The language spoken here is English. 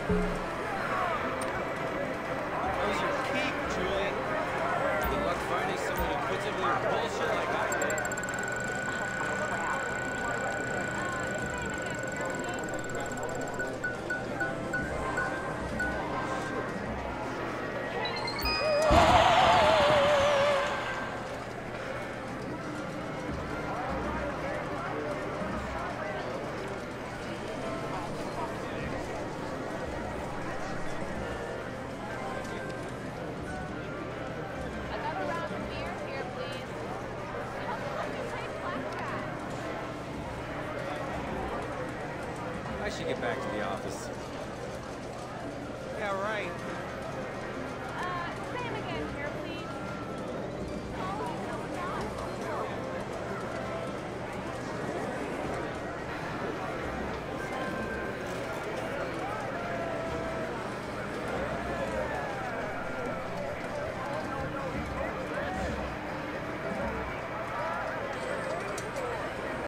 How's your peak, Julian? Good luck finding someone who puts up with your bullshit like I did. I should get back to the office. Yeah, right. Sam again here.